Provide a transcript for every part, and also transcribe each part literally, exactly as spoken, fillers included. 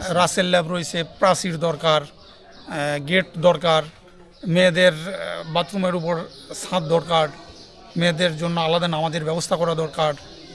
Rasel lab রয়েছে, প্রাচীর দরকার, গেট দরকার, মেয়েদের বাথরুমের উপর ছাদ দরকার, মেয়েদের জন্য আলাদা নামাজের ব্যবস্থা করা দরকার।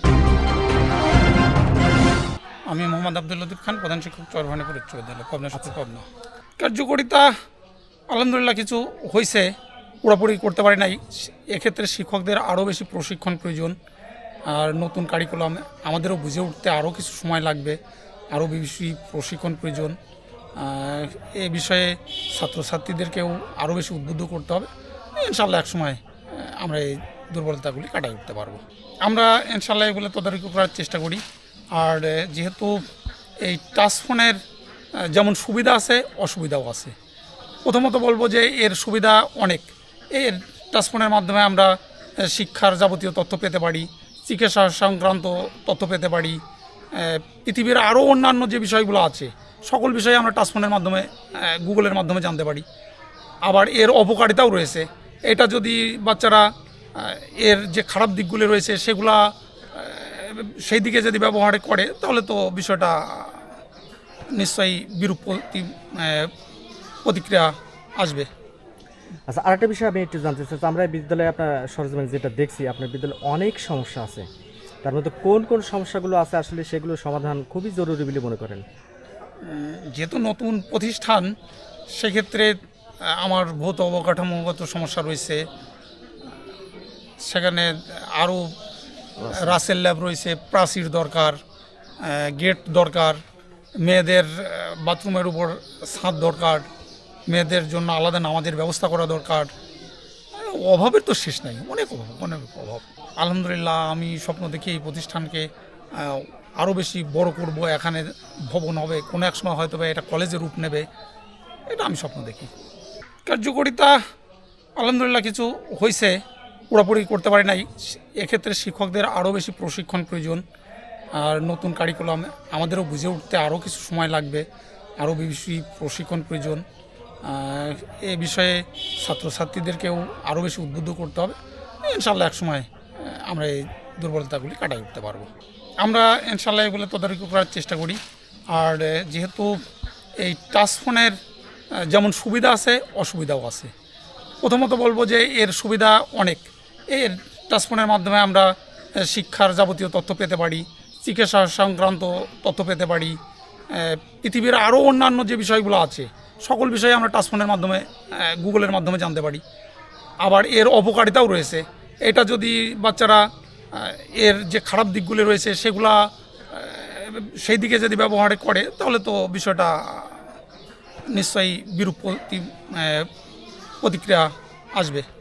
আমি মোহাম্মদ আব্দুল লতিফ খান, প্রধান শিক্ষক, চরভানীপুর উচ্চ বিদ্যালয়, পাবনা সদর পাবনা। কার্যকারিতা আলহামদুলিল্লাহ কিছু হয়েছে, পুরোপুরি করতে পারি নাই। এক্ষেত্রে শিক্ষকদের আরও বেশি প্রশিক্ষণ প্রয়োজন, আর নতুন কারিকুলাম আমাদেরও বুঝে উঠতে আরও কিছু সময় লাগবে, আরও বেশি প্রশিক্ষণ প্রয়োজন। এ বিষয়ে ছাত্রছাত্রীদেরকেও আরও বেশি উদ্বুদ্ধ করতে হবে। ইনশাল্লাহ একসময় আমরা এই দুর্বলতাগুলি কাটাই উঠতে পারবো। আমরা ইনশাল্লাহ এগুলো তদারকি করার চেষ্টা করি। আর যেহেতু এই টাচফোনের যেমন সুবিধা আছে, অসুবিধাও আছে। প্রথমত বলবো যে এর সুবিধা অনেক। এর টাচফোনের মাধ্যমে আমরা শিক্ষার যাবতীয় তথ্য পেতে পারি, চিকিৎসা সংক্রান্ত তথ্য পেতে পারি, পৃথিবীর আরও অন্যান্য যে বিষয়গুলো আছে সকল বিষয়ে আমরা টাচফোনের মাধ্যমে, গুগলের মাধ্যমে জানতে পারি। আবার এর অপকারিতাও রয়েছে। এটা যদি বাচ্চারা এর যে খারাপ দিকগুলি রয়েছে সেগুলা সেই দিকে যদি ব্যবহার করে তাহলে তো বিষয়টা নিশ্চয়ই বিরূপ প্রতিক্রিয়া আসবে। আচ্ছা, আরেকটা বিষয় আমি একটু জানতে চাই, আমরা বিদ্যালয়ে আপনার সরজমিন যেটা দেখছি, আপনার বিদ্যালয়ে অনেক সমস্যা আছে, তার মধ্যে কোন কোন সমস্যাগুলো আছে আসলে সেগুলো সমাধান খুবই জরুরি বলে মনে করেন? যেহেতু নতুন প্রতিষ্ঠান, সেক্ষেত্রে আমার ভৌত অবকাঠামোগত সমস্যা রয়েছে। সেখানে আরও রাসেল ল্যাব রয়েছে, প্রাচীর দরকার, গেট দরকার, মেয়েদের বাথরুমের উপর ছাদ দরকার, মেয়েদের জন্য আলাদা নামাজের ব্যবস্থা করা দরকার। অভাবের তো শেষ নাই, অনেক অভাব, অনেক অভাব। আলহামদুলিল্লাহ আমি স্বপ্ন দেখি এই প্রতিষ্ঠানকে আরও বেশি বড় করব, এখানে ভবন হবে, কোনো এক সময় হয়তো এটা কলেজের রূপ নেবে, এটা আমি স্বপ্ন দেখি। কার্যকারিতা আলহামদুলিল্লাহ কিছু হয়েছে, পুরোপুরি করতে পারি নাই। এক্ষেত্রে শিক্ষকদের আরও বেশি প্রশিক্ষণ প্রয়োজন, আর নতুন কারিকুলাম আমাদেরও বুঝে উঠতে আরও কিছু সময় লাগবে, আরও বেশি প্রশিক্ষণ প্রয়োজন। এ বিষয়ে ছাত্রছাত্রীদেরকেও আরও বেশি উদ্বুদ্ধ করতে হবে। ইনশাল্লাহ একসময় আমরা এই দুর্বলতাগুলি কাটাই উঠতে পারবো। আমরা ইনশাল্লাহ এগুলো তদারকি করার চেষ্টা করি। আর যেহেতু এই টাচফোনের যেমন সুবিধা আছে, অসুবিধাও আছে। প্রথমত বলবো যে এর সুবিধা অনেক। এর টাচফোনের মাধ্যমে আমরা শিক্ষার যাবতীয় তথ্য পেতে পারি, চিকিৎসা সংক্রান্ত তথ্য পেতে পারি, পৃথিবীর আরও অন্যান্য যে বিষয়গুলো আছে সকল বিষয়ে আমরা টাচফোনের মাধ্যমে, গুগলের মাধ্যমে জানতে পারি। আবার এর অপকারিতাও রয়েছে। এটা যদি বাচ্চারা এর যে খারাপ দিকগুলি রয়েছে সেগুলা সেই দিকে যদি ব্যবহার করে তাহলে তো বিষয়টা নিশ্চয়ই বিরূপ প্রতিক্রিয়া আসবে।